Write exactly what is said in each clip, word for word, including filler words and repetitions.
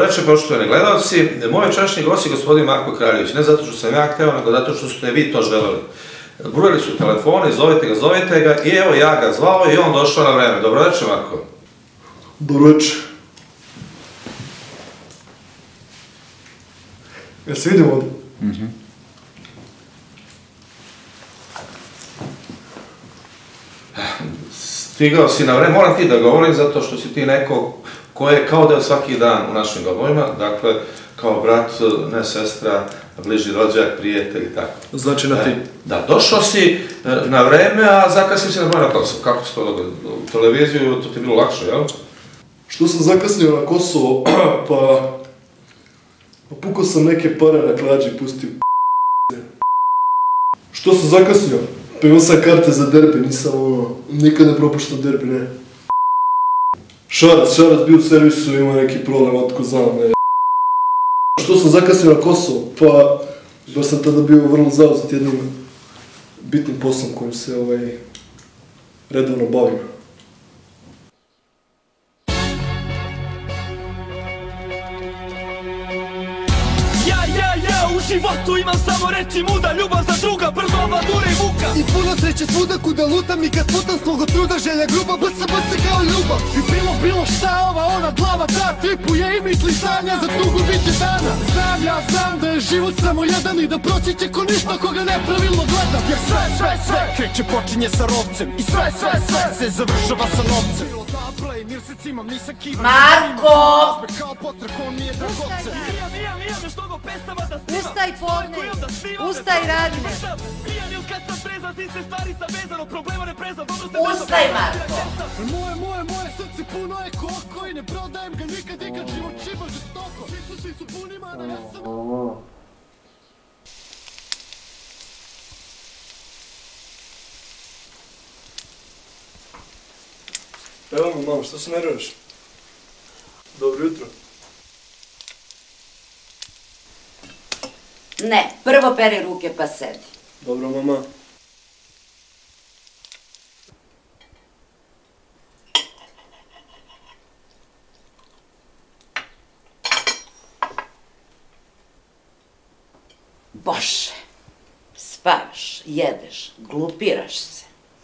Dobroveče, poštovani gledalci. Moj večerašnji gost je gospodin Marko Kraljević. Ne zato što sam ja hteo, nego zato što ste vi to želeli. Brujali su telefone, zovite ga, zovite ga i evo ja ga zvao i on došao na vreme. Dobroveče, Marko. Dobroveče. Jel se vidimo ovdje? Mhm. Stigao si na vreme, moram ti da govorim zato što si ti neko ko je kao da je svaki dan u našim gobovima, dakle, kao brat, ne sestra, bliži rođak, prijatelj i tako. Znači na ti? Da, došao si na vreme, a zakasnio si na broj na Kosovo. Kako si to dogodio? U televiziju to ti je bilo lakše, jel? Što sam zakasnio na Kosovo, pa... Pukao sam neke pare na klađi i pustio Što sam zakasnio? Pa imao sam karte za derbi, nisam ono... Nikad ne propuštao derbi, ne. Šarac, Šarac bio u servisu, imao neki problem, otko znam, ne. Što sam zakasnio na Kosovo? Pa... Baš sam tada bio vrlo zauzet jednim bitnim poslom kojim se ovaj... redovno bavim. U životu imam samo reći muda, ljubav za druga, brzo avanture i muka. I puno sreće svuda kuda lutam i kad putam svoga truda, želja gruba, brsa brsa kao ljubav. I bilo bilo šta ova ona glava ta tripuje i misli sanja, za tugu bit će dana. Znam ja znam da je život samo jedan i da proći će ko ništa koga nepravilno gledam. Jer sve sve sve kreće počinje sa rovcem i sve sve sve se završava sa novcem. Marko! Ustaj porne, ustaj radne. Ustaj, Marko! Moje, moje, moje srce puno je koko i ne prodajem ga nikad i kad život čiba žestoko. Svi su puni mana, ja sam... Evo mi, mama, što se nerviraš? Dobro jutro. Ne, prvo peri ruke pa sedi. Dobro, mama. Bože, spavaš, jedeš, glupiraš se.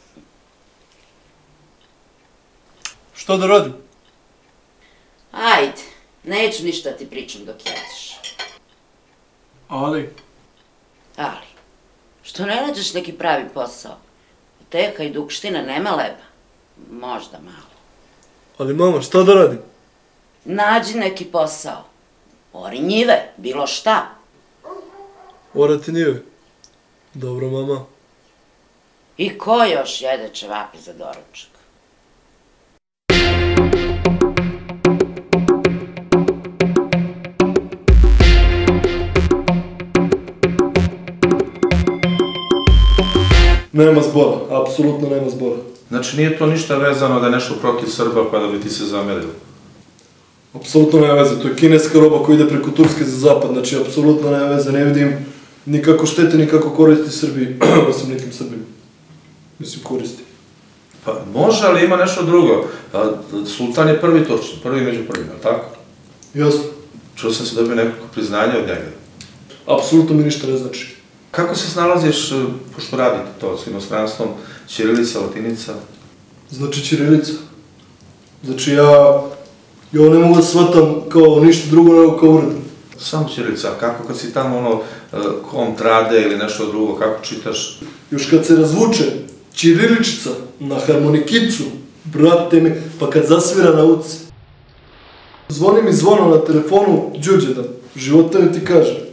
Što da radim? Ajde, neću ništa ti pričam dok jedeš. Ali? Ali, što ne nađeš neki pravi posao? Teka i dukština nema leba. Možda malo. Ali mama, šta da radim? Nađi neki posao. Ori njive, bilo šta. Orati njive. Dobro, mama. I ko još jede čevape za doručak? Nema zbora, apsolutno nema zbora. Znači nije to ništa vezano da je nešto protiv Srba pa da bi ti se zamerili? Apsolutno nema veze, to je kineska roba koja ide preko Turske za zapad, znači apsolutno nema veze, ne vidim nikako štete, nikako koristi Srbiji, osim nekim Srbima. Mislim, koristi. Pa može, ali ima nešto drugo. Sultan je prvi točno, prvi među prvima, ali tako? Jasno. Čuo sam se dobio nekako priznanje od njega. Apsolutno mi ništa ne znači. Kako se snalaziš, pošto radite to s inostranstvom, ćirilica, latinica? Znači ćirilica. Znači ja... Ja ne mogu da shvatam kao ništa drugo nego kao ured. Samo ćirilica, kako kad si tamo ono, kom trade ili nešto drugo, kako čitaš? Još kad se razvuče ćiriličica na harmonikicu, brate mi, pa kad zasvira na uci. Zvoni mi zvono na telefonu, Đuđedan, života mi ti kaže.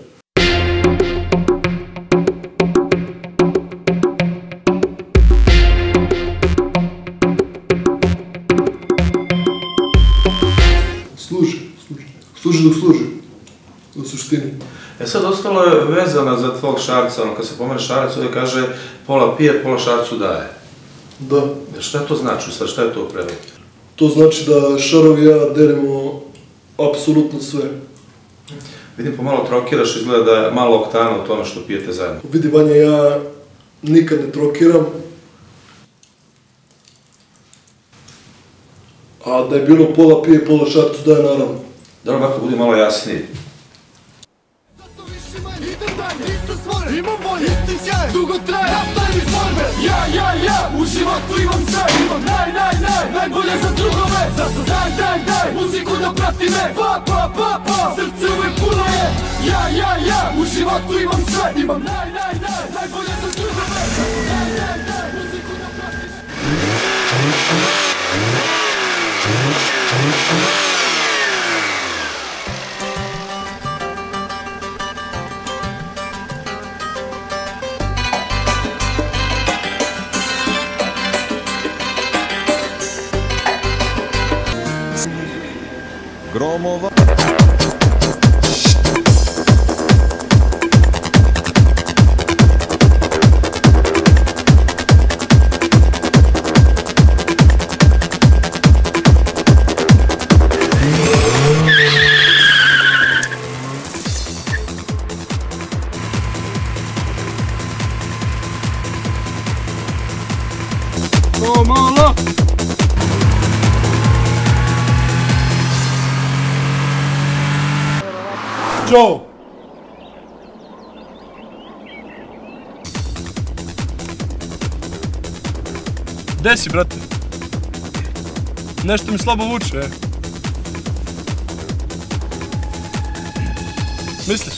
Služi, služi. Služi dok služi. U suštini. E sad, ostalo je vezana za tvog Šarca, ono, kad se pomene Šarac, ovdje kaže pola pije, pola Šarcu daje. Da. Šta to znači, sad, šta je to prevod? To znači da Šarov i ja delimo apsolutno sve. Vidim, pomalo trokiraš, izgleda da je malo oktana u tome što pijete zajedno. Vidi, Vanja, ja nikad ne trokiram. A da je bilo pola pije, pola Šarcu daje, naravno. Dobro, Marko, budi malo jasniji. Imam volje, isti sjaj, dugo traje, nastavim iz borbe. Ja, ja, ja, u životu imam sve. Imam naj, naj, naj, najbolje za drugove. Zato daj, daj, daj, muziku da prati me. Pa, pa, pa, pa, srce uvek puno je. Ja, ja, ja, u životu imam sve. Imam naj, naj, naj, najbolje za drugove. Zato daj, daj, daj, muziku da prati me. Gromova. Pomalo! Ćao! Gde si, brate? Nešto mi slabo vuče, e? Misliš?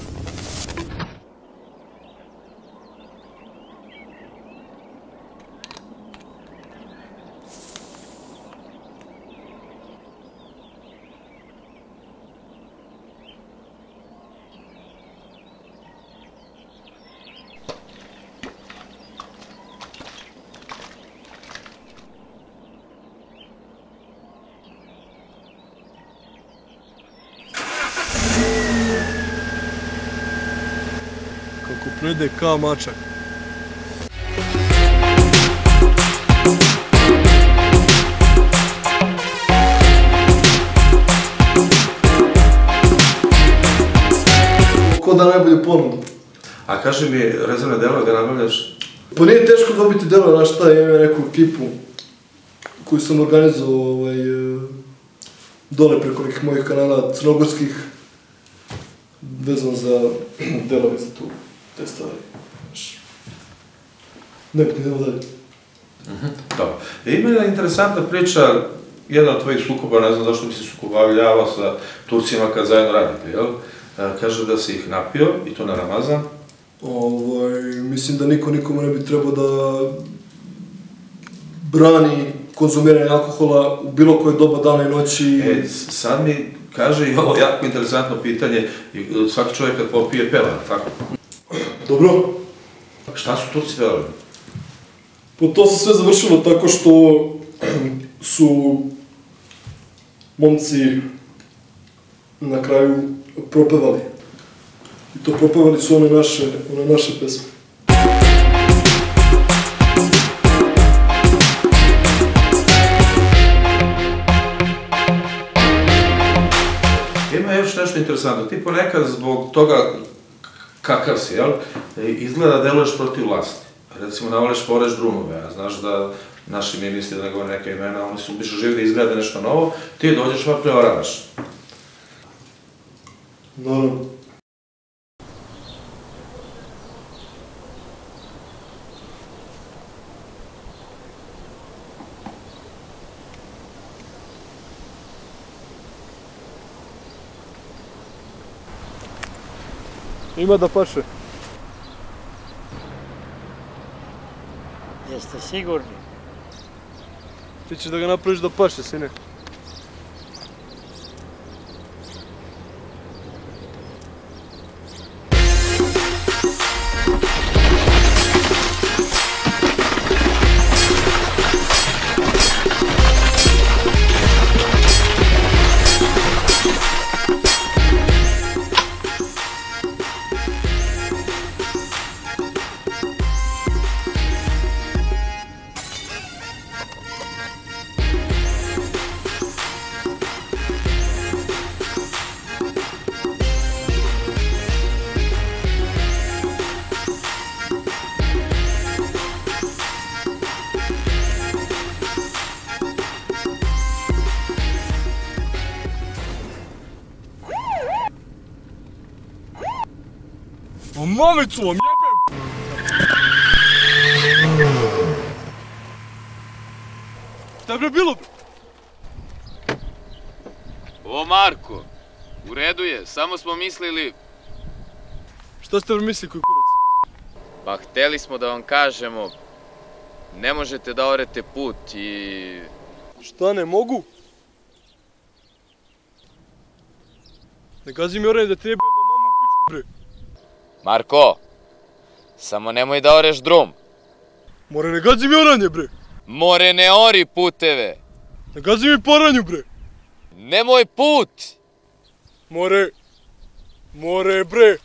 Kako pride kao mačak. Ko da najbolju ponudu? A kaži mi, rezervne delove ga nabavljaš? Pa nije teško dobiti delove, znaš šta, imam neku ekipu koju sam organizovao ovaj, dole preko nekih mojih kanala crnogorskih, vezano za delove za tu, te stvari. Nebitno, idemo dalje. Dobro. Ima jedna interesantna priča, jedna od tvojih sukoba, ne znam zašto bi se sukobavljavao sa Turcima kad zajedno radite, jel? Kaže da si ih napio, i to na Ramazan. Ovaj, mislim da niko nikome ne bi trebao da brani konzumiranje alkohola u bilo koje doba dana i noći. E, sad mi kaže i ovo jako interesantno pitanje, svaki čovjek kad popije peva, tako? Dobro. Šta su Turci pevali? Po to se sve završilo tako što su momci na kraju propevali. I to propevali su one naše, one naše pesme. Ima još nešto interesantno. Ti ponekad zbog toga kakav si, jel? Izgleda deluješ protiv vlasti. Recimo, navoliš poreš drumove, a znaš da naši ministri, da ne govore neke imena, oni su više živi da izgleda nešto novo, ti dođeš pa preoravaš. Naravno. Ima da paše. Jeste sigurni? Ti ćeš da ga napraviš da paše, sine. O mamicu vam jebem! Šta je bre bilo? O Marko, u redu je, samo smo mislili... Šta ste bre mislili koji kurac? Pa hteli smo da vam kažemo, ne možete da orete put i... Šta ne mogu? Ne gazi mi oranje da ti jebe mamu u pičku bre. Marko, samo nemoj da oreš drum. More ne gazi mi oranje bre. More ne ori puteve. Ne gazi mi po oranju bre. Nemoj put. More, more bre.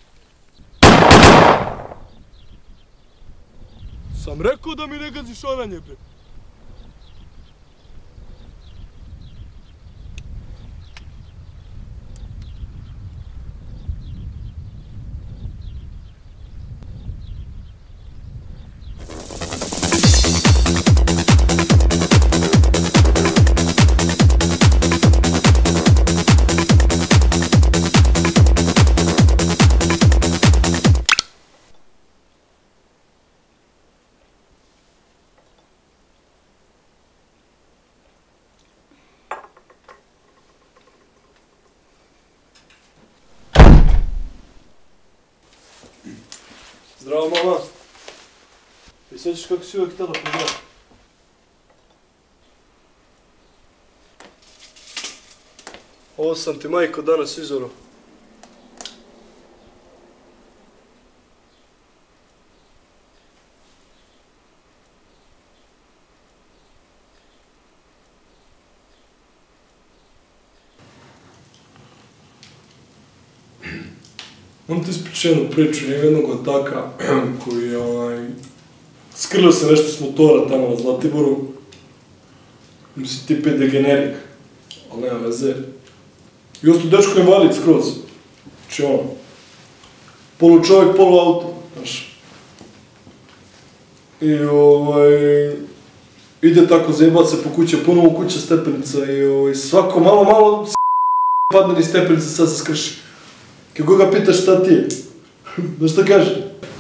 Sam rekao da mi ne gaziš oranje bre. Zdravo mama. I sjećaš kako si uvijek htjela pogledati? Ovo sam ti majko danas izoro. On ti ispriča jednu priču, ima jednog otaka koji je onaj... Skrlio se nešto s motora tamo na Zlatiboru. Mislim, tip je degenerik, ali nema veze. I ostao dečko invalid skroz. Znači ono, polu čovjek, polu auto, znaš. I ovaj... Ide tako zajebat se po kuće, puno u kuće stepenica i ovaj... Svako malo, malo s*** padne ni stepenica, sad se skrši. Kako ga pitaš šta ti je? Da šta kaže?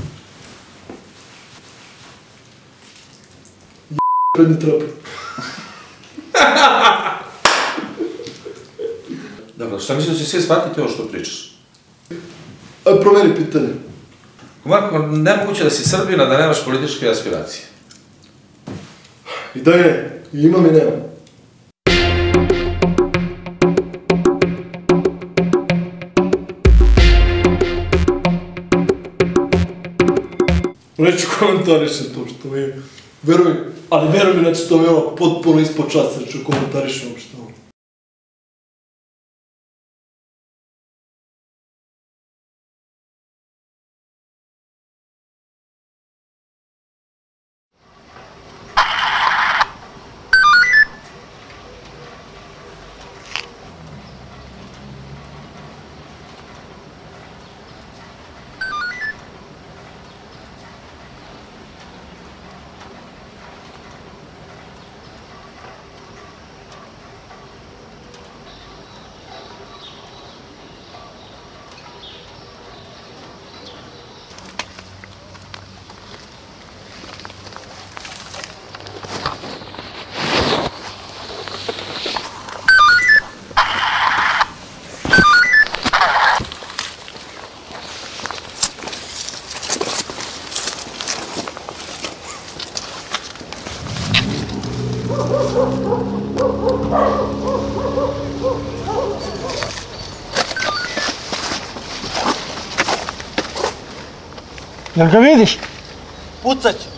J*** prednji trap. Dobro, šta misliš da će svi shvatiti ovo što pričaš? A promeni pitanje. Marko, nemoguće da si Srbina da nemaš političke aspiracije. I da je, i imam i nemam. Neću komentarišem to što mi je, veruj, ali veruj mi, znači to mi je ono potpuno ispod časa, neću komentarišem uopšte ovo. Jel ga vidiš? Pucat ću.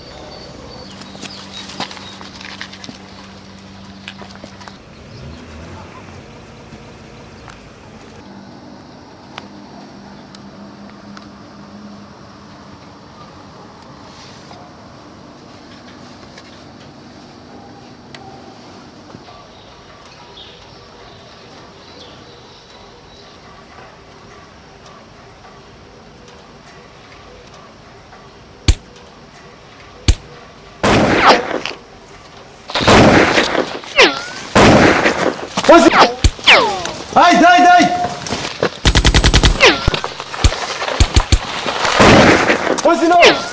Aj, daj, daj! Pazi na ovo!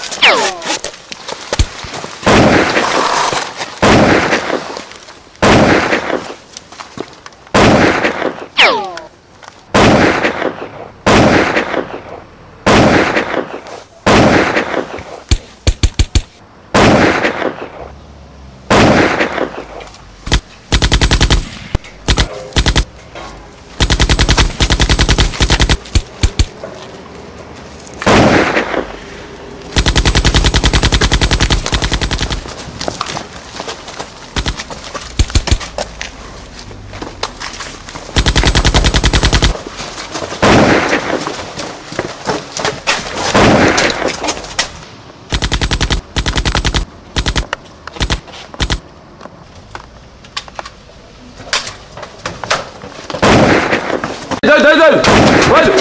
Daj, daj, daj! Ajde!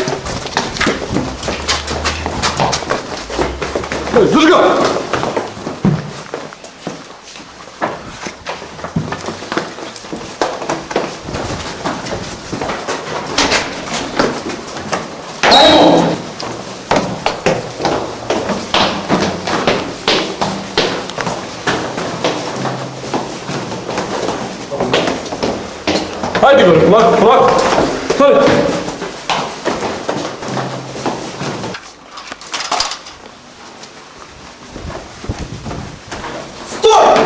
Daj, drži ga! Ajmo! Ajde, gore, polako, polako! Hajde! Stoj!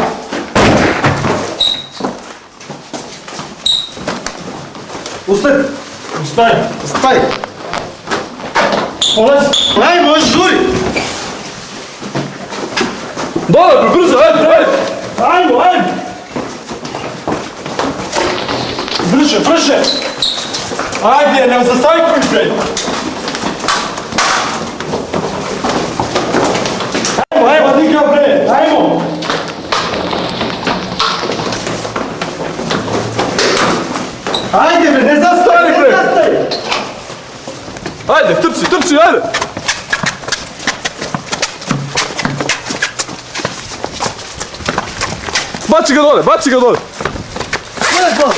Ustaj! Ustaj! Staj! Polaz! Aj, možeš žuri! Dole, brzo, ajde, ajde! Ajmo, ajmo! Brže, brže! Ajde, ne zastajkuj bre! Ajmo, ajmo, diga bre! Ajmo! Ajde bre, ne zastaj, ne zastaj! Ajde, trči, trči, ajde! Baci ga dole, baci ga dole! Lepo!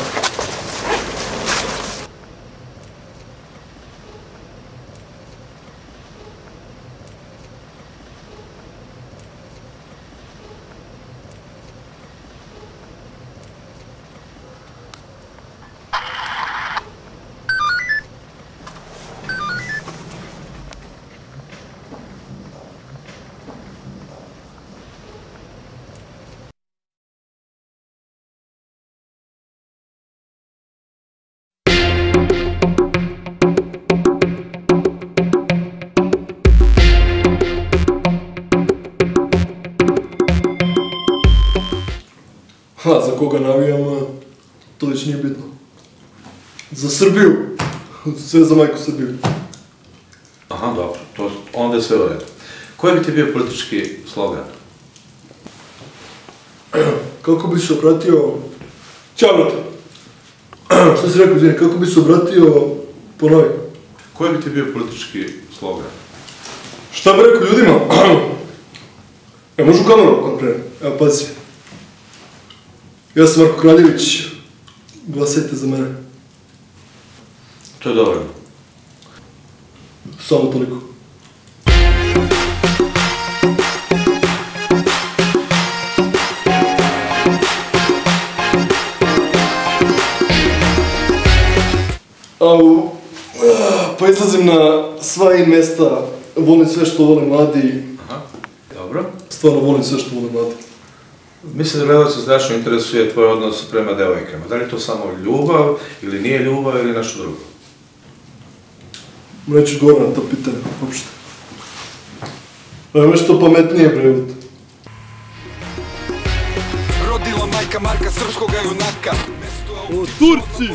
Ha, za koga navijam, to već nije bitno. Za Srbiju. Sve za majku Srbiju. Aha, dobro, to, onda je sve u redu. Koji bi ti bio politički slogan? Kako bi se obratio... Ćao, brate. Šta si rekao, izvini, kako bi se obratio... Ponovi. Koji bi ti bio politički slogan? Šta bi rekao ljudima? E, možu kameru kako pre. Evo, pazi. Ja sam Marko Kraljević. Glasajte za mene. To je dovoljno. Samo toliko. Au, pa izlazim na sva in mesta, volim sve što vole mladi. Aha, dobro. Stvarno volim sve što vole mladi. Mislim da gledalce strašno interesuje tvoj odnos prema devojkama. Da li je to samo ljubav, ili nije ljubav, ili nešto drugo? Neću gore na to pitanje, uopšte. Evo nešto pametnije, brevut. Rodila majka Marka, srpskoga junaka. O, Turci!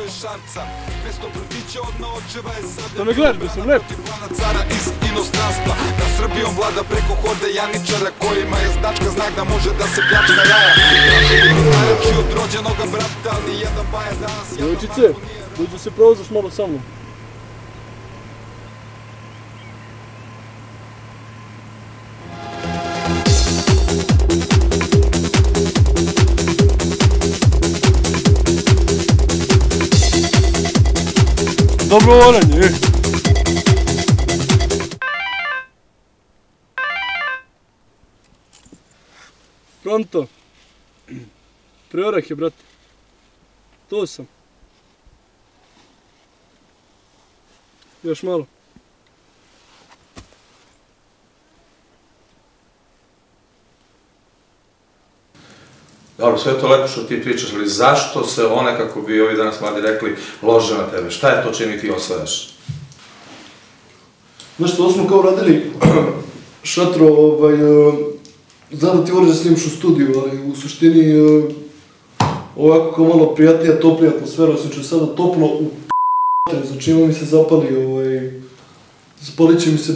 Da me gledaš, da sam lep. Cara iz inostranstva, da Srbijom vlada preko horde janičara, kojima je značka znak da može da se pljačka jaja. Najlepši od rođenoga brata, ali jedan baja danas... Djevojčice, dođu se provozaš malo sa mnom. Dobro volanje, eh. Pronto. Priorak je, brate. Tu sam. Još malo. Dobro, sve je to lepo što ti pričaš, ali zašto se one, kako bi ovi danas mladi rekli, lože na tebe? Šta je to čini ti osvajaš? Znaš što, smo kao radili šatro, ovaj, znam da ti voliš da snimaš u studiju, ali u suštini ovako kao malo prijatnija, toplija atmosfera, osim što je sada toplo u p***, znači ima mi se zapali, ovaj, zapalit će mi se p***.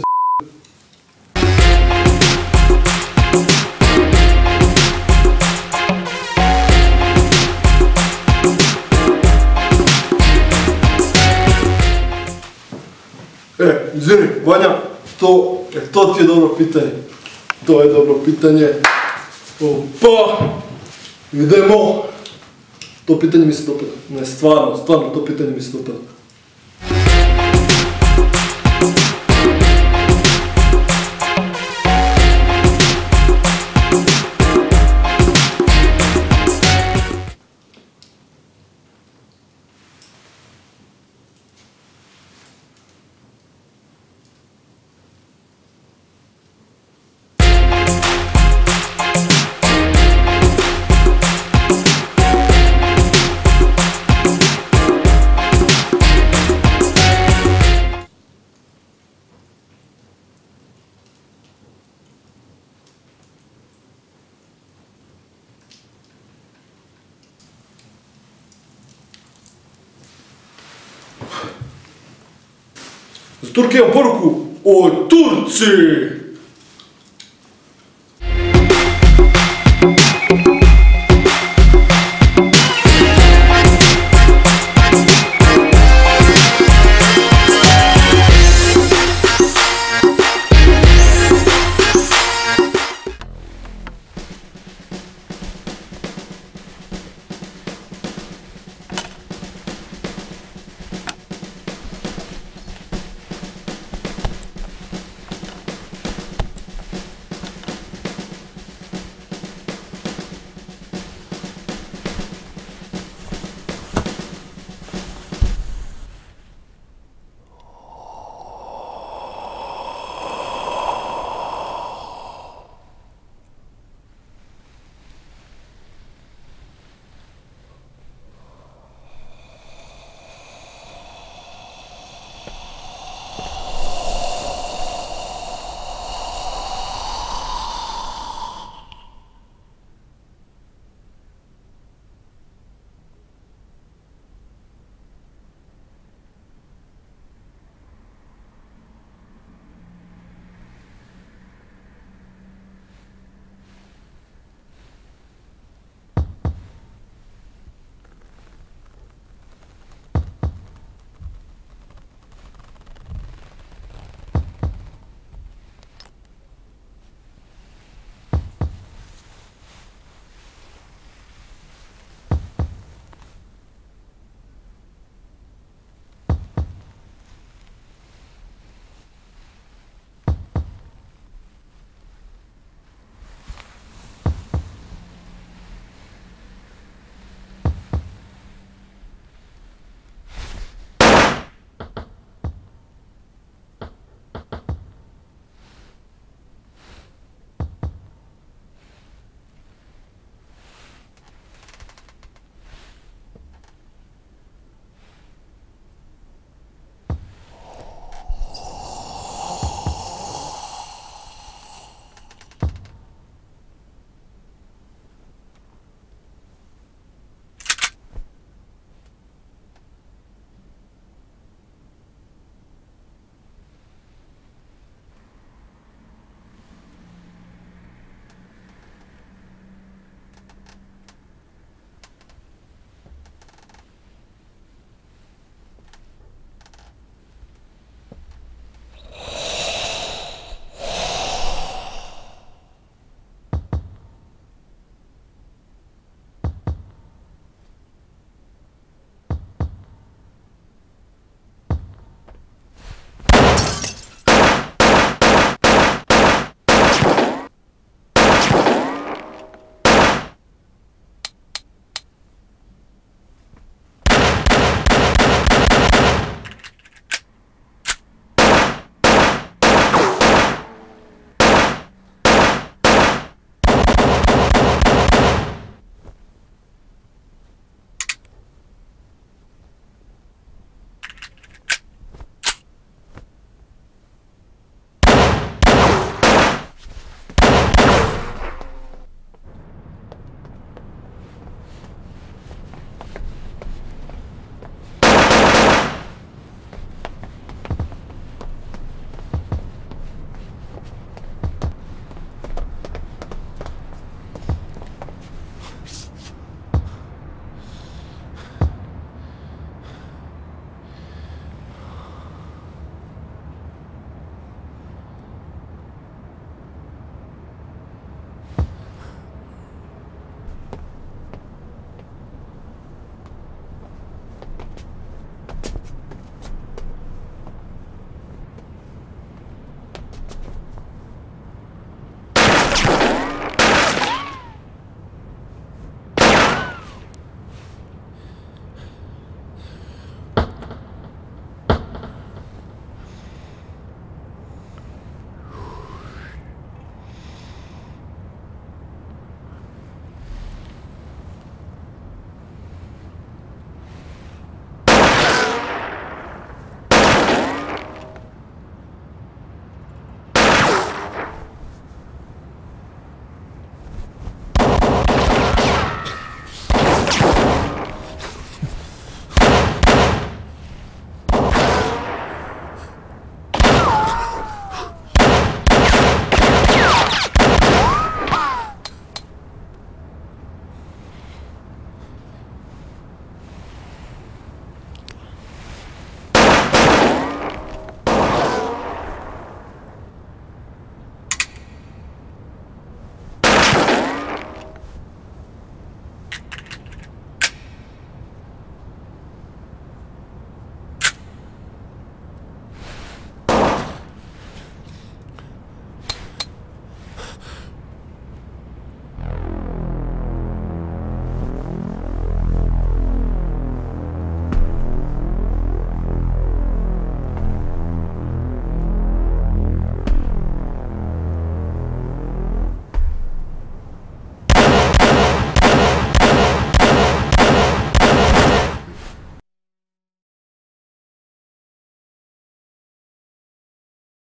E, izvini, Vanja, to, to ti je dobro pitanje. To je dobro pitanje. Opa! Idemo! To pitanje mi se dopada. Ne, stvarno, stvarno, to pitanje mi se dopada. Za Turke imam poruku o Turci!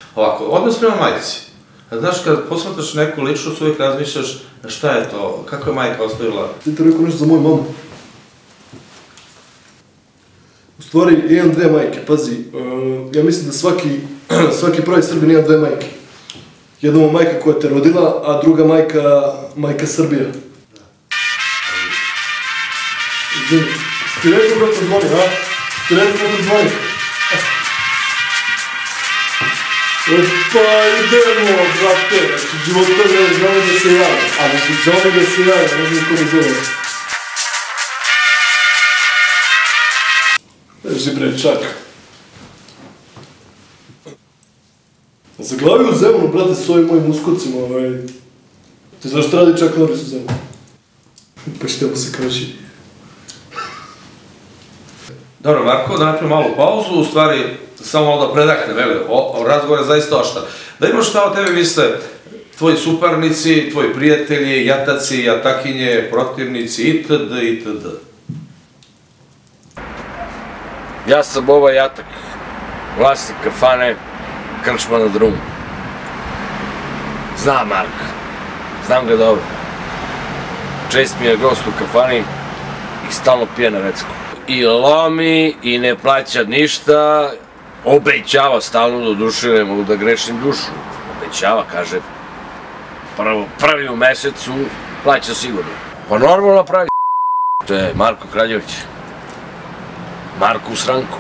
Ovako, odnos prema majci. Znaš, kad posmatraš neku ličnost, uvijek razmišljaš šta je to, kako je majka ostavila. Ti te rekao nešto za moju mamu. U stvari, imam dve majke, pazi. Ja mislim da svaki, svaki pravi Srbin ima dve majke. Jedna mu majka koja te rodila, a druga majka, majka Srbija. Izvini, si ti rekao kako zvoni, a? Si ti rekao kako zvoni? Pa idemo, brate, znači života ne znamo da se javi, a znači zove da se javi, ne znam ko ne zove. Drži bre, čak. Zaglavio u Zemunu, brate, s ovim mojim uskocima, ovaj... Ti znaš šta radi Čak Norris u Zemunu? Pa šta mu se kaže? Dobro, Marko, da napravim malu pauzu, u stvari, samo malo da predahne, veli, o razgovor je zaista ošta. Da imaš šta o tebi misle tvoji suparnici, tvoji prijatelji, jataci, jatakinje, protivnici, itd. itd. Ja sam Boba Jatak, vlasnik kafane Krčma na Drumu. Znam Marka, znam ga dobro. Čest mi je gost u kafani i stalno pije na recku. I lomi, i ne plaća ništa, obećava stalno, do duše ne mogu da grešim dušu. Obećava, kaže, prvi u mesecu plaća sigurno. Pa normalno pravi to je Marko Kraljević. Marko u sranku.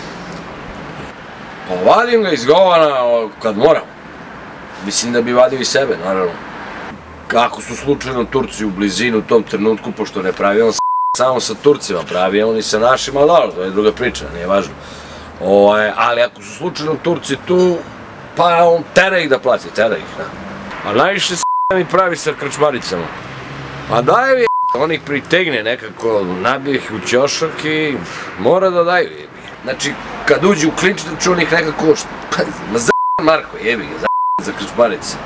Pa vadim ga iz govana kad moram. Mislim da bi vadio i sebe, naravno. Kako su slučajno Turci u blizinu u tom trenutku, pošto ne pravi on samo sa Turcima, pravi on i sa našima, ali dobro, to je druga priča, nije važno. Ali ako su slučajno Turci tu, pa on tera ih da plati, tera ih, da. A najviše s*** mi pravi sa krčmaricama. Pa daju je, on ih pritegne nekako, nabije ih u ćošak i mora da daju je. Znači, kad uđu u klinčnicu, on ih nekako, ma za** Marko, jebi ga, za** za krčmarice.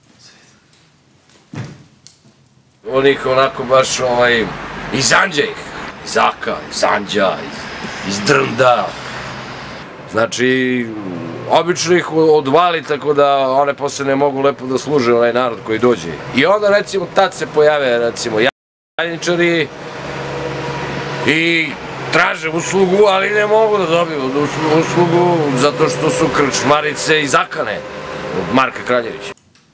On ih onako baš, ovaj, izanđa ih, iz aka, iz anđa, iz drnda. Znači, obično ih odvali tako da one posle ne mogu lepo da služe onaj narod koji dođe. I onda recimo tad se pojave recimo jajničari i traže uslugu, ali ne mogu da dobiju uslugu zato što su krčmarice i zakane od Marka Kraljevića.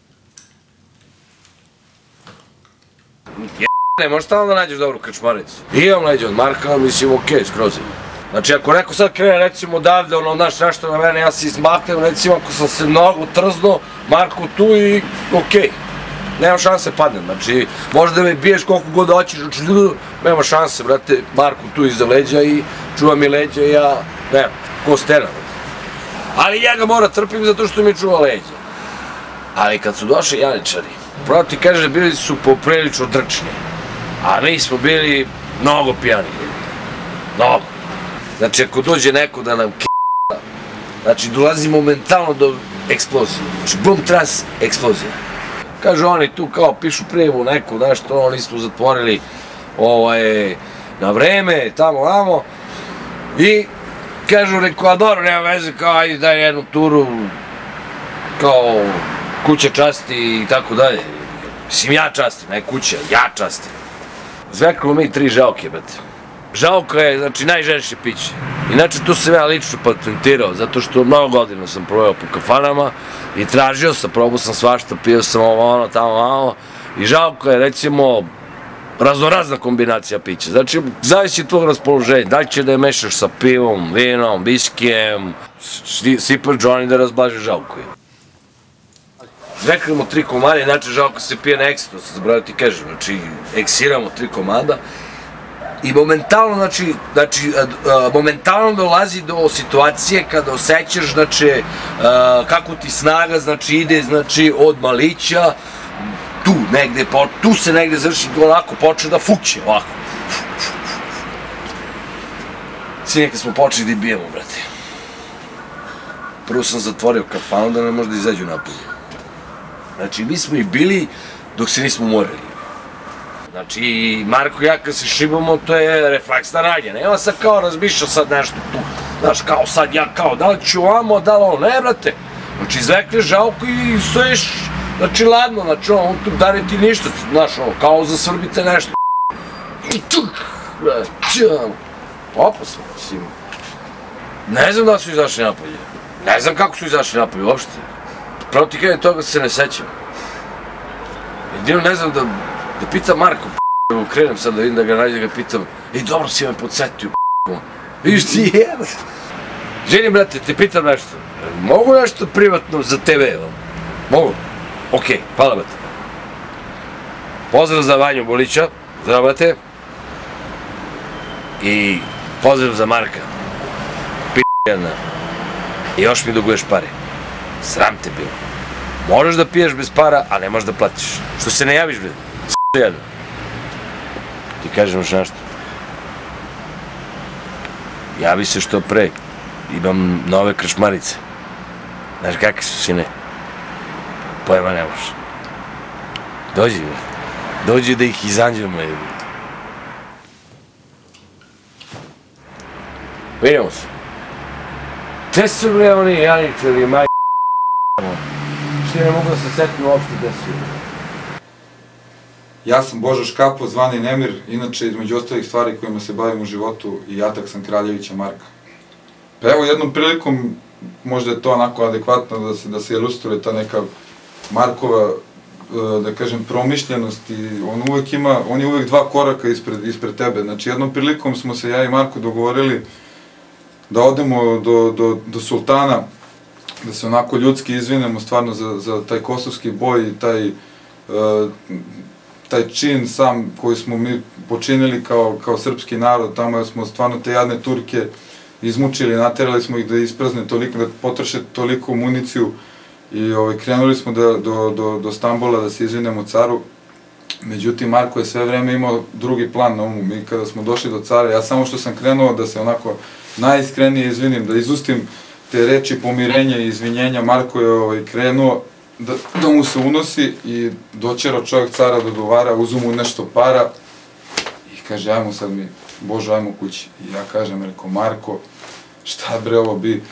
Ne, možeš tamo da nađeš dobru krčmaricu. I imam nađe od Marka, mislim, okej, skroz im. Znači, ako neko sad krene, recimo, odavde, ono, znaš, nešto na mene, ja se izmaknem, recimo, ako sam se mnogo trzno, Marko tu i okej. Nema šanse padnem, znači, možda me biješ koliko god hoćeš, nema šanse, brate, Marko tu iza leđa i čuva mi leđa i ja, ne, ko stena. Ali njega mora trpim zato što mi čuva leđa. Ali kad su došli janičari, pravo ti kaže, bili su poprilično drčni, a mi smo bili mnogo pijani. Mnogo. Znači, ako dođe neko da nam k***a, znači, dolazi momentalno do eksplozije. Znači, bum, tras, eksplozija. Kažu oni tu kao pišu prijavu neku, nešto, oni su zatvorili na vreme, tamo, vamo. I kažu, reko, a dobro, nema veze, kao, ajde, daj jednu turu, kao, kuća časti i tako dalje. Mislim, ja častim, ne kuća, ja častim. Zvekamo mi tri žalke, brate. Žalka je, znači, najžešće piće. Inače, to sam ja lično patentirao, zato što mnogo godina sam proveo po kafanama i tražio sam, probao sam svašta, pio sam ovo, ono, tamo, malo. I žalka je, recimo, raznorazna kombinacija pića. Znači, zavisi od tvojeg raspoloženja. Da li će da je mešaš sa pivom, vinom, viskijem, sipaš džoni da razblaže žalku. Zvekamo tri komada, inače žalka se pije na eksis, to se zabrao ti kažem, znači, eksiramo tri komada. I momentalno, znači, momentalno dolazi do situacije kada osjećaš, znači, kako ti snaga, znači, ide, znači, od malića, tu negde, tu se negde završi, onako, počne da fuće, ovako. Svi nekad smo počeli da bijemo, brate. Prvo sam zatvorio kafanu da ne može da izađu napolje. Znači, mi smo i bili dok se nismo morali. Znači, Marko i ja kad se šibamo, to je refleksna radnja. Nema sad kao razmišljao sad nešto tu. Znaš, kao sad ja kao, da li ću ovamo, da li ovo, ne, brate. Znači, izvekneš žalku i stojiš, znači, ladno, znači, on tu dane ti ništa, znaš, ono, kao zasvrbite nešto. I tuk, čam, opasno, mislim. Ne znam da su izašli napolje, ne znam kako su izašli napolje, uopšte. Pravo ti kada toga se ne sećam. Jedino ne znam da, da pitam Marko, krenem sad da vidim da ga nađe, da ga pitam, ej, dobro si me podsjetio, vidiš ti jedan. Ženi, brate, te pitam nešto, mogu nešto privatno za te ve, mogu? Okej, hvala, brate. Pozdrav za Vanju Bolića, zdravo, brate. I pozdrav za Marka, p*** jedna. I još mi duguješ pare, sram te bilo. Moraš da piješ bez para, a ne možeš da platiš. Što se ne javiš, bre, s*** jedna. Ti kažem još nešto. Javi se što pre, imam nove krčmarice. Znaš kakve su, sine? Pojma ne možeš. Dođi, bre. Dođi da ih izanđemo, bre. Vidimo se. Gde su, bre, oni janičari, maj... Što ne mogu da se setim uopšte gde su. Ja sam Božo Škapo, zvani Nemir, inače između ostalih stvari kojima se bavim u životu i jatak sam Kraljevića Marka. Pa evo jednom prilikom, možda je to onako adekvatno da se, da se ilustruje ta neka Markova, da kažem, promišljenost i on uvek ima, on je uvek dva koraka ispred, ispred tebe. Znači jednom prilikom smo se ja i Marko dogovorili da odemo do, do, do sultana, da se onako ljudski izvinemo stvarno za, za taj kosovski boj i taj, uh, taj čin sam koji smo mi počinili kao, kao srpski narod, tamo smo stvarno te jadne Turke izmučili, naterali smo ih da isprazne toliko, da potroše toliko municiju i ovaj, krenuli smo da, do, do, do Stambola da se izvinemo caru. Međutim, Marko je sve vreme imao drugi plan na umu. Mi kada smo došli do cara, ja samo što sam krenuo da se onako najiskrenije izvinim, da izustim te reči pomirenja i izvinjenja, Marko je ovaj, krenuo da, da mu se unosi i doćerao čovjek cara do duvara, uzu mu nešto para i kaže, ajmo sad mi, Bože, ajmo kući. I ja kažem, rekao, Marko, šta bre ovo bi?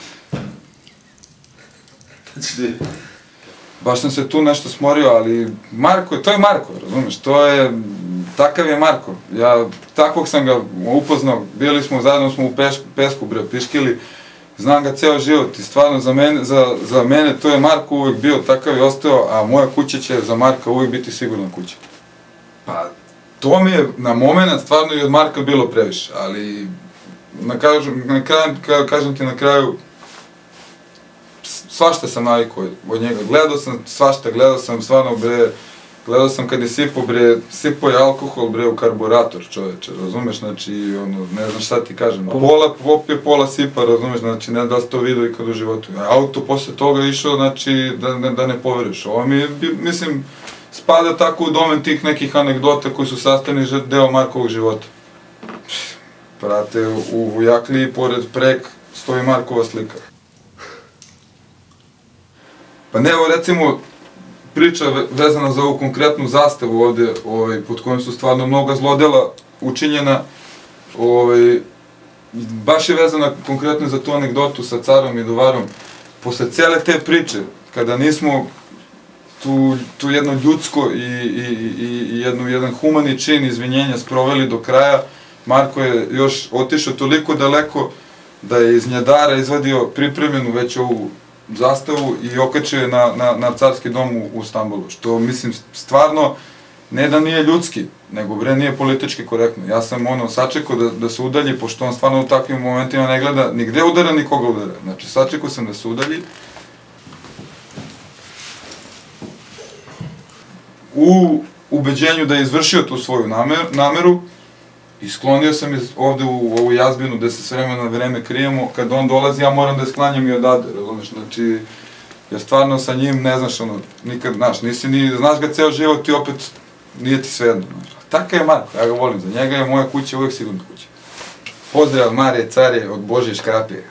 Baš sam se tu nešto smorio, ali Marko, to je Marko, razumeš, to je, takav je Marko. Ja, takvog sam ga upoznao, bili smo, zajedno smo u pešku, pesku, bre, piškili, znam ga ceo život i stvarno za mene, za, za mene to je Marko uvek bio, takav je ostao, a moja kuća će za Marka uvek biti sigurna kuća. Pa, to mi je na moment stvarno i od Marka bilo previše, ali na, kažem, na kraju, ka, kažem ti na kraju, svašta sam navikao od njega, gledao sam svašta, gledao sam stvarno bre, gledao sam kad je sipao bre, sipao je alkohol bre u karburator čoveče, razumeš, znači ono, ne znam šta ti kažem, pola popije, pola sipa, razumeš, znači ne znam da si to vidio ikad u životu, auto posle toga išao, znači da ne, da ne poveriš, ovo mi, mislim, spada tako u domen tih nekih anegdota koji su sastavni deo Markovog života. Prate, u Vujakliji, pored prek, stoji Markova slika. Pa ne, evo recimo, priča vezana za ovu konkretnu zastavu ovde, ovaj, pod kojom su stvarno mnoga zlodela učinjena, ovaj, baš je vezana konkretno za tu anegdotu sa carom i duvarom. Posle cele te priče, kada nismo tu, tu jedno ljudsko i, i, i, i jednu, jedan humani čin izvinjenja sproveli do kraja, Marko je još otišao toliko daleko da je iz Njedara izvadio pripremljenu već ovu zastavu i okačio je na, na, na carski dom u, u Stambolu, što mislim stvarno ne da nije ljudski, nego bre nije politički korektno. Ja sam ono sačekao da, da se udalji, pošto on stvarno u takvim momentima ne gleda ni gde udara, ni koga udara. Znači sačekao sam da se udalji u ubeđenju da je izvršio tu svoju namer, nameru i sklonio sam je ovde u ovu jazbinu gde se s vremena na vreme krijemo. Kad on dolazi, ja moram da je sklanjam i odavde, razumeš, znači, ja stvarno sa njim, ne znaš, ono, nikad, znaš, nisi ni, znaš ga ceo život i opet nije ti svejedno, znaš. Taka je Marko, ja ga volim, za njega je moja kuća uvek sigurna kuća. Pozdrav Marije Carije od Božje Škrapije.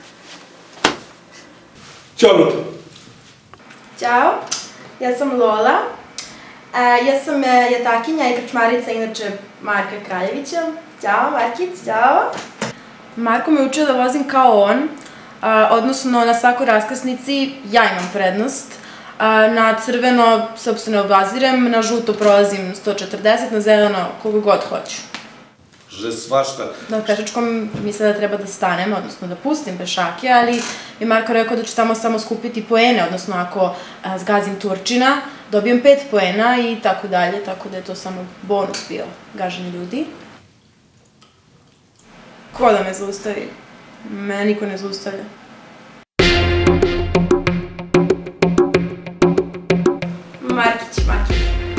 Ćao, Luto. Ćao, ja sam Lola. Ja sam jatakinja i krčmarica, inače, Marka Kraljevića. Ćao, Markić, ćao. Marko me učio da vozim kao on, odnosno na svakoj raskrsnici ja imam prednost. Na crveno se uopšte ne obazirem, na žuto prolazim sto četrdeset, na zeleno koga god hoću. Že svašta. Na pešačkom misle da treba da stanem, odnosno da pustim pešake, ali mi Marko rekao da ću tamo samo skupiti poene, odnosno ako zgazim Turčina, dobijem pet poena i tako dalje, tako da je to samo bonus bio gaženje ljudi. Ko da me zaustavi? Mene niko ne zaustavlja. Markić, Markić.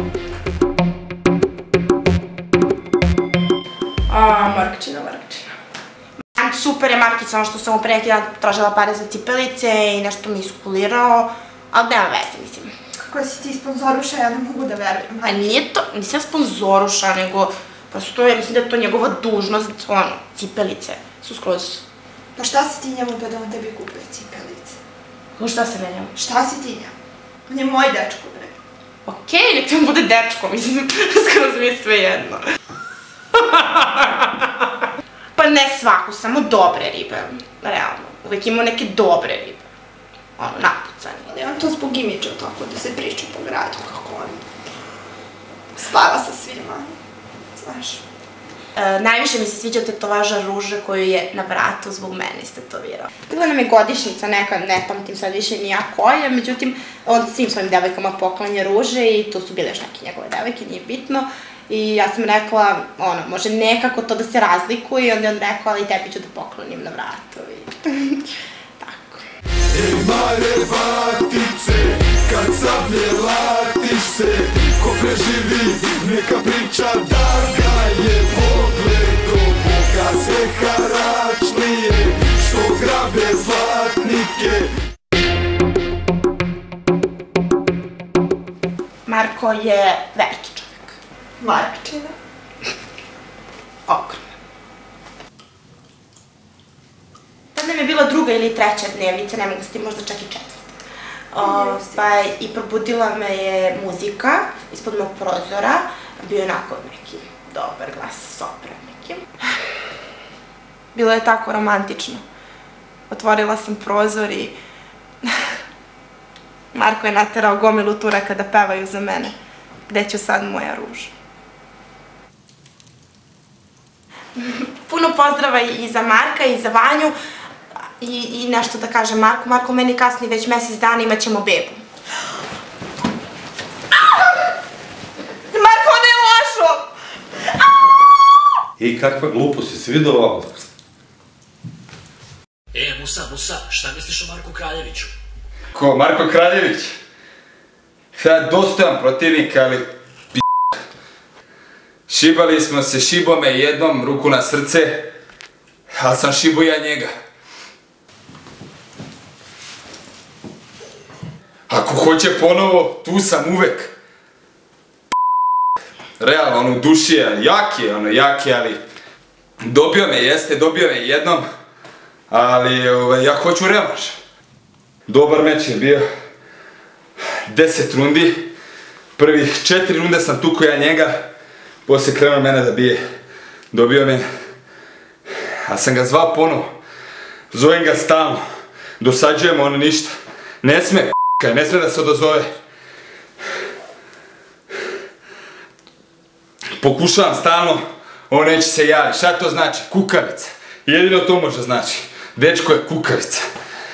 A, Markićina, Markićina. Super je Markić, samo što sam u pre neki dan tražila pare za cipelice i nešto mi iskulirao, ali nema veze, mislim. Kako si ti sponzoruša, ja ne mogu da verujem. A nije to, nisam sponzoruša, nego prosto ja mislim da je to njegova dužnost, ono, cipelice su skroz... Pa šta si ti njemu pa da on tebi kupuje cipelice? No šta se ne njemu? Šta si ti njemu? On je moj dečko, bre. Okej, nek ti bude dečko, mislim, skroz mi je sve jedno. Pa ne svaku, samo dobre ribe, realno. Uvijek imamo neke dobre ribe. Ono, napucane. Ali on to zbog imidža tako da se priča po gradu kako on spava sa svima, znaš. Najviše mi se sviđa tetovaža ruže koju je na vratu zbog mene istetovirao. Bila nam je godišnjica neka, ne pamtim sad više ni ja koja, međutim, on svim svojim devojkama poklanja ruže i tu su bile još neke njegove devojke, nije bitno. I ja sam rekla, ono, može nekako to da se razlikuje i onda je on rekao, ali tebi ću da poklonim na vratu i tako. Ej mare vatice, kad sablje latiš se, ko preživi, neka priča da ga je pogledo Boga sve haračlije, što grabe zlatnike. Marko je veliki čovjek. Markčina. Ogromno. Tad nam je bila druga ili treća dnevnica, ne mogu se ti možda čak i četvrta. I probudila me je muzika ispod mog prozora. Bio je onako neki dobar glas, sopran neki. Bilo je tako romantično. Otvorila sam prozor i Marko je naterao gomilu Turaka da pevaju za mene. Gde ću sad moja ruža? Puno pozdrava i za Marka i za Vanju i nešto da kažem Marku. Marko meni kasni već mesec dana, imat ćemo bebu. Marko, ne lošo! I kakva glupost, jesi vidio ovo? E, Musa, Musa, šta misliš o Marku Kraljeviću? Ko, Marko Kraljević? Ja dostojan protivnik, ali p***. Šibali smo se, šibo me jednom, ruku na srce, ali sam šibo ja njega. Ako hoće ponovo, tu sam uvek. Realno, ono, u duši je, jak je, ono, jak je, ali dobio me, jeste, dobio me jednom, ali ja hoću revanš. Dobar meč je bio. Deset rundi, prvih četiri runde sam tukao ja njega, poslije krenuo mene da bije, dobio me, a sam ga zvao ponovo, zovem ga stalno, dosađujemo ono ništa, ne sme p***kaj, ne sme da se odozove. Pokušavam stalno, on neće se javiti, šta to znači? Kukavica, jedino to može znači, dečko je kukavica.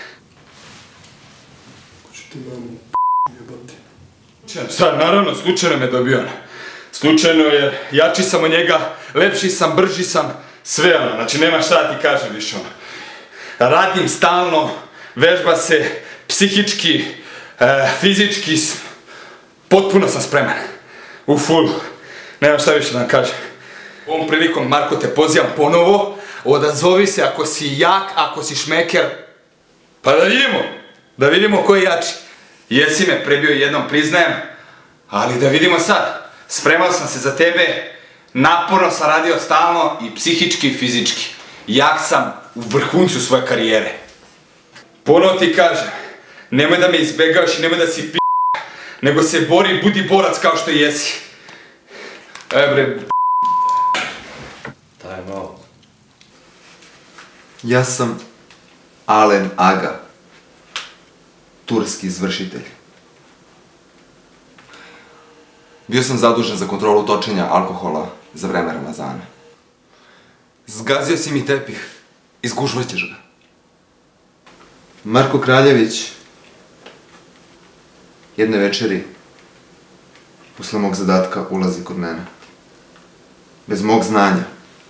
Sad, naravno, slučajno me dobio ona. Slučajno jer jači sam od njega, lepši sam, brži sam, sve ono, znači nema šta ti kažem više ono. Radim stalno, vežba se, psihički, fizički, potpuno sam spreman. U fullu, nema šta više da vam kažem. Ovom prilikom, Marko, te pozivam ponovo, odazovi se ako si jak, ako si šmeker, pa da vidimo, da vidimo ko je jači. Jesi me prebio jednom, priznajem, ali da vidimo sad. Spremao sam se za tebe, naporno sam radio stalno i psihički i fizički. Jak sam u vrhuncu svoje karijere. Ponovo ti kažem, nemoj da me izbegavaš i nemoj da si p***, nego se bori i budi borac kao što jesi. E bre, Time out. Ja sam Alen Aga, turski izvršitelj. Bio sam zadužen za kontrolu točenja alkohola za vreme Ramazana. Zgazio si mi tepih, izgužvat ćeš ga. Marko Kraljević jedne večeri posle mog zadatka ulazi kod mene. Bez mog znanja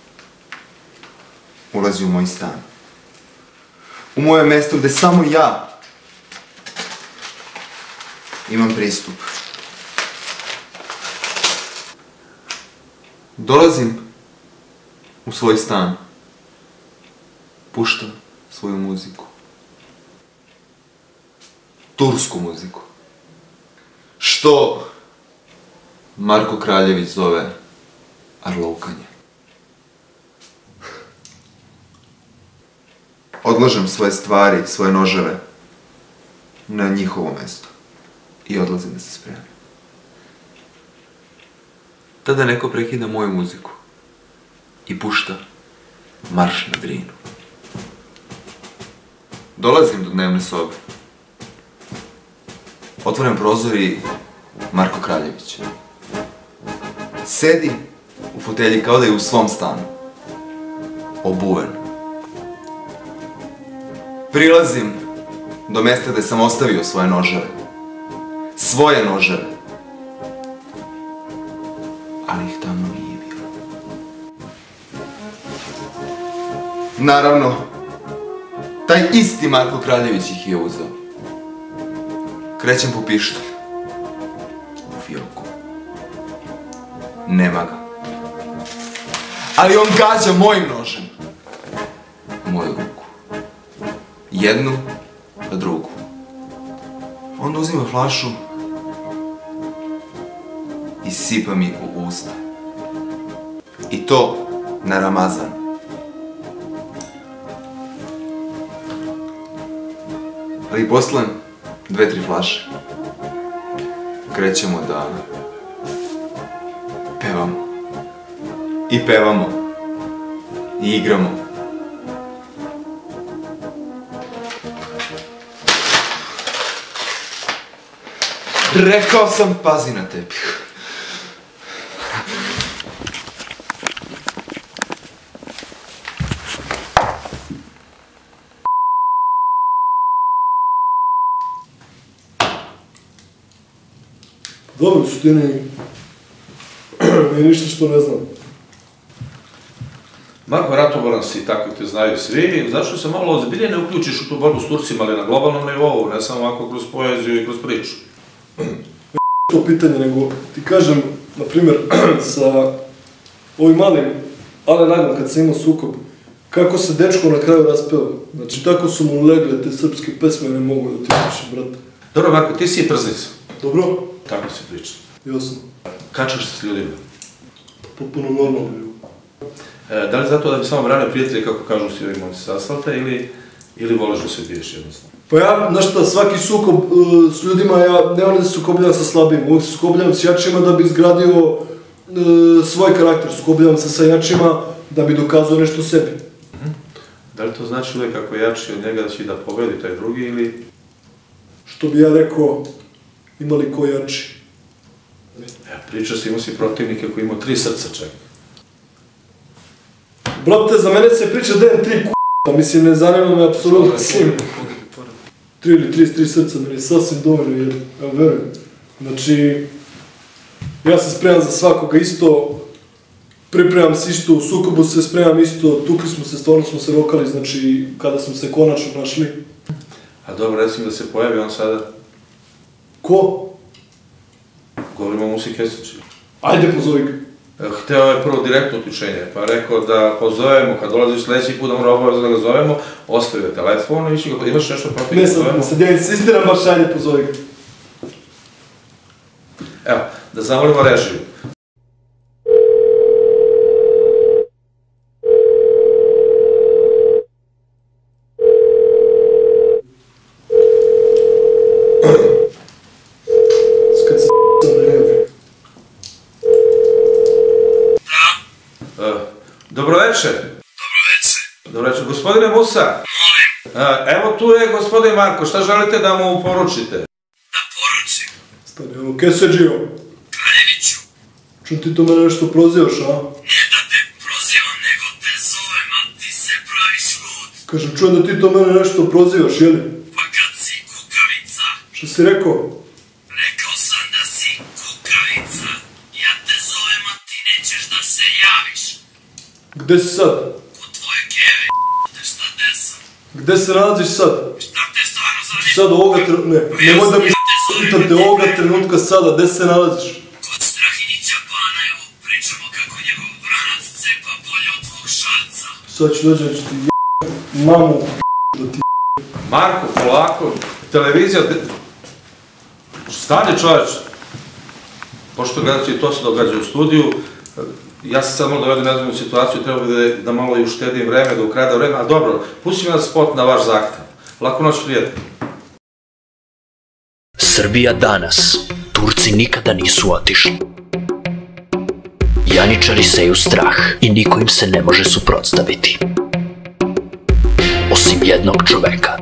ulazi u moj stan. U moje mesto gde samo ja imam pristup. Dolazim u svoj stan. Puštam svoju muziku. Tursku muziku. Što Marko Kraljević zove arlaukanje. Odlažem svoje stvari, svoje noževe na njihovo mesto i odlazim da se spremim. Tada neko prekida moju muziku i pušta Marš na Drinu. Dolazim do dnevne sobe. Otvoren prozor i Marko Kraljević. Sedi u fotelji kao da je u svom stanu. Obuven. Prilazim do mesta gde sam ostavio svoje noževe. Svoje noževe. Ali ih tamo nije bilo. Naravno, taj isti Marko Kraljević ih je uzeo. Krećem po pištolj. U fioku. Nema ga. Ali on gađa mojim nožem. Moju ruku. Jednu, a drugu. Onda uzima flašu i sipa mi u usta. I to na Ramazan. Ali posle dve, tri flaše krećemo da pevamo. I pevamo. I igramo. Rekao sam, pazi na tepih. Dobro, u suštini, nije ništa što ne znam. Marko, ratoboran si, tako te znaju svi. Zašto se malo ozbilje ne uključiš u tu borbu s Turcima, ali na globalnom nivou, ne samo ovako kroz poeziju i kroz priču? To pitanje, nego ti kažem, na primjer, sa ovim malim Alen Agom, kad sam imao sukob, kako se dečko na kraju raspeo. Znači, tako su mu legle te srpske pesme, ne mogu da ti pišem, brate. Dobro, Marko, ti si i prznica. Dobro? Tako si priča. Jasno. Kačaš se s ljudima? Potpuno normalno ljubav. Da li zato da bi samo branio prijatelji, kako kažu svi ovim momci s asfalta, ili voliš da se biješ jednostavno? Pa ja, znaš šta, svaki sukob s ljudima, ja ne volim da se sukobljavam sa slabijim, uvijek se sukobljavam s jačima da bi izgradio svoj karakter, sukobljavam se sa jačima da bi dokazao nešto sebi. Da li to znači uvijek ako je jači od njega da će da pobedi taj drugi ili... Što bi ja rekao, imali ko jači? Pričao si, imao si protivnike koji imao tri srca čak. Brate, za mene se priča da imam tri k***a, pa mislim, ne zanima me apsolutno svim. Tri ili trideset tri srca, meni je sasvim dovoljno, jer, evo, verujem. Znači, ja sam spreman za svakoga isto, pripremam se isto, u sukobu se spremam isto, tukli smo se, stvarno smo se rokali, znači, kada smo se konačno našli. A dobro, recimo da se pojavi on sada. Ko? Govorimo o Musi Kesiću. Ajde, pozovi ga. Hteo je prvo direktno uključenje, pa rekao da pozovemo, kad dolaziš sledeći put da mora obavezno da ga zovemo, ostavio telefon i imaš nešto protiv ne sad, ne sad, ja insistiram baš, ajde, pozovi ga. Evo, da zamolimo režiju. Kad se sam ne javi. Dobro večer. Dobro večer. Dobro večer. Gospodine Musa. Molim. Evo tu je gospodin Marko, šta želite da mu poručite? Da poručim. Stani, evo, kje se džio? Kraljeviću. Čum ti to mene nešto prozivaš, a? Ne da te prozivam, nego te zovem, a ti se praviš lud. Kažem, čujem da ti to mene nešto prozivaš, jeli? Pa kad si kukavica. Šta si rekao? Rekao sam da si kukavica. Ja te zovem, a ti nećeš da se javiš. Gde si sad? Kod tvoje keve, te šta desam. Gde se nalaziš sad? Šta te stvarno zanima? Sad ovoga trenutka, ne, nemoj da mi pitam te ovoga trenutka sada, gde se nalaziš? Kod Strahinjića bana, evo, pričamo kako njegov vranac cepa bolje od tvog šarca. Sad ću dođe, ću ti j***, mamu da ti j***. Marko, polako, televizija... Stani čoveč! Pošto gledalci i to se događa u studiju, ja sam sad malo dovedim nezgodnu situaciju, treba bi da malo i uštedim vreme, da ukrada vreme, ali dobro, pusti mi na spot na vaš zahtev. Laku noć, prijatno. Srbija danas. Turci nikada nisu otišli. Janičari seju strah i niko im se ne može suprotstaviti. Osim jednog čoveka.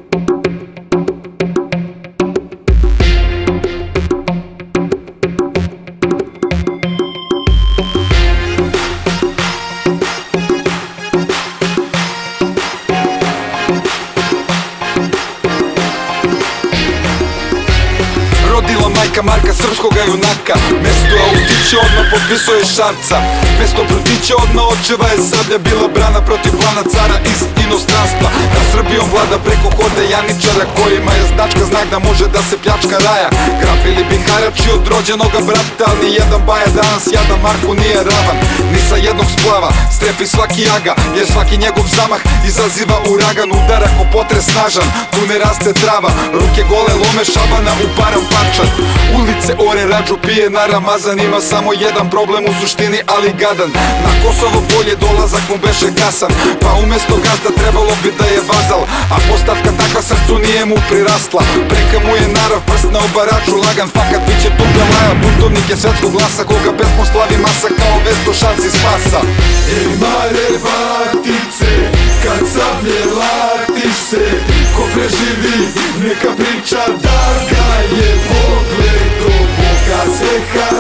Majka Marka, srpskoga junaka. Mesto autića odmah potpisuje šarca. Mesto prutića odmah očeva je sablja. Bila brana protiv plana cara iz inostranstva. Na Srbijom vlada preko horde janičara, kojima je značka znak da može da se pljačka raja. Grabili bi harači od rođenoga brata, ali nijedan baja danas jadan Marku nije ravan. Ni sa jednog splava strepi svaki jaga, jer svaki njegov zamah izaziva uragan. Udara ko potres snažan, tu ne raste trava. Ruke gole lome šabana u param parčan. Ulice ore rađu pije na Ramazan. Ima samo jedan problem u suštini, ali gadan. Na Kosovo polje dolazak mu beše kasan, pa umesto gazda trebalo bi da je vazal. A postavka takva srcu nije mu prirastla. Preka mu je narav, prst na obaraču lagan. Fakat biće tu belaja, buntovnik je svetskog glasa, koga pesmom slavi masa kao vest o šansi spasa. Ej mare batice, kad sablje latiš se, ko preživi neka priča da ga je pogled do Boga. Sve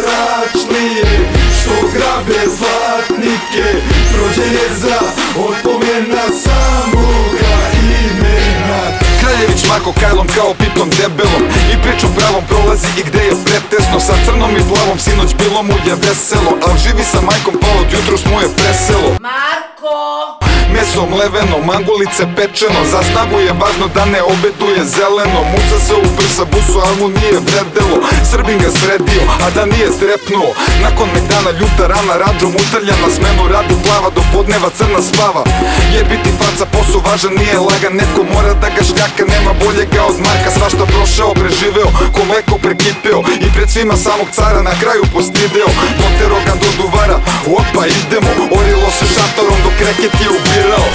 haračlije što grabe zlatnike, prođe jezra od pomena samoga imena. Kraljević Marko Kajlom kao pitom debelom i pričom pravom prolazi i gde je pretesno. Sa crnom i plavom sinoć bilo mu je veselo, al živi sa majkom pa od jutros mu je preselo. Marko! Meso mleveno, mangulice pečeno, za snagu je važno da ne obeduje zeleno. Musa se uprsa busu, al mu nije vredelo, Srbin ga sredio, a da nije trepnuo. Nakon megdana ljuta rana, rađom utrlja na smenu, radu plava, do podneva crna spava. Jer biti faca posao važan nije lagan, neko mora da ga šljaka, nema boljega od Marka. Svašta prošao, preživeo, ko mleko prekipeo i pred svima samog cara na kraju postideo. Potero ga do duvara, opa idemo, orilo se šatorom dok reket je ubirao.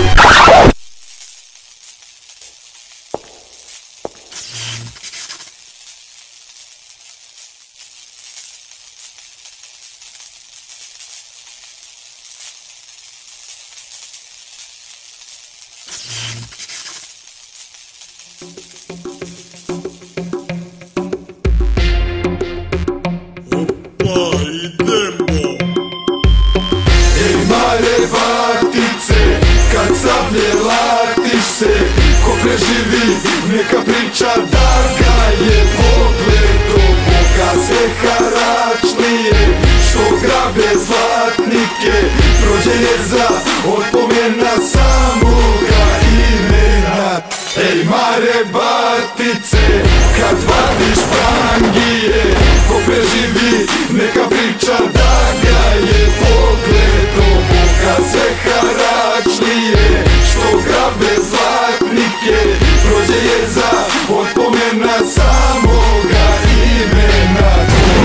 Neka priča da ga je pogled do Boga. Sve haračlije što grabe zlatnike, prođe jezra od pomena samoga imena. Ej mare batice, kad vadiš prangije, ko preživi neka priča da ga je pogled do Boga. Sve haračlije što grabe zlatnike, prođe jeza od pomena samoga imena.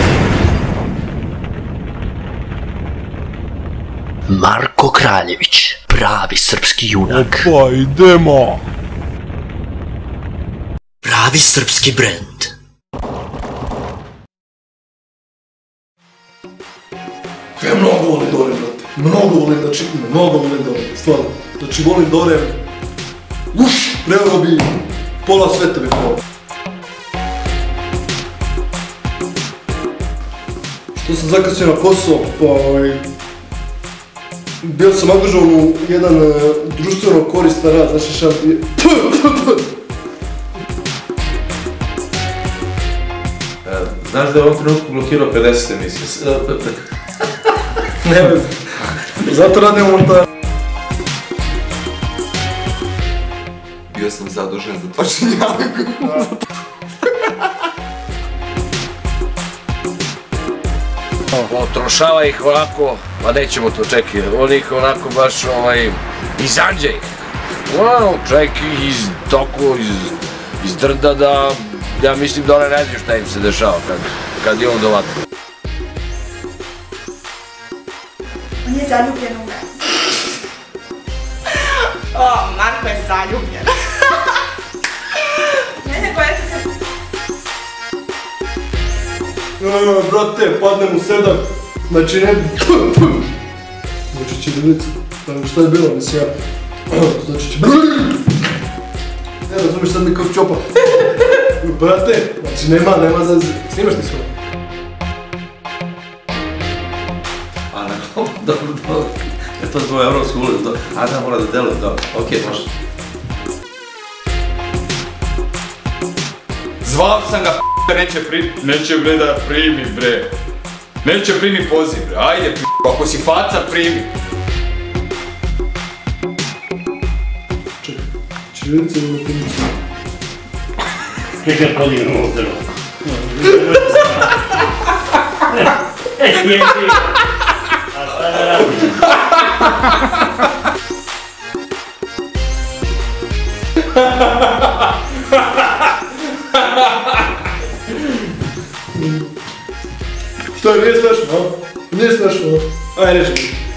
Marko Kraljević, pravi srpski junak. Opa, idemo! Pravi srpski brend. Ja mnogo volim Dore, brate. Mnogo volim, znači, mnogo volim Dore, stvarno. Znači, volim Dore. Uff! Ne ono bi, pola sveta bi pao. Što sam zakasnio na posao, pa ovaj... Bio sam angažovan u jedan uh, društveno koristan rad, znači šta... Znaš da je u ovom trenutku blokirao pedeset emisija? Ne vezi. Zato radimo montaž. Bio sam zadužen za točenje alkohola. Potrošava ih onako, pa nećemo to čekati, on ih onako baš ovaj, izanđe ih. Ono, čovjek ih iz toku, iz, iz drda da, ja mislim da one ne znaju šta im se dešava kad, kad je on do vatre. On je zaljubljen u mene. O, Marko je zaljubljen. Ne, nego eto kad... No, brate, padnem u sedam, znači ne... Znači će delica, znači šta je bilo, mislim ja... Znači će... Ne razumiješ sad mi kao čopa. Brate, znači nema, nema za... Snimaš ti sve? A ne, dobro, dobro. Je to zbog Evropske ulice, dobro. A da, mora da deluje, dobro. Okej, može. Zvao sam ga p***a, neće primi, neće bre da primi bre. Neće primi poziv bre, ajde p***a, ako si faca primi. Čekaj, čirilica ili latinica? Neka podignu ovdje. E, nije ti. A šta da radim? Što je, nije smešno, a? Nije smešno, a? Ajde, reći mi.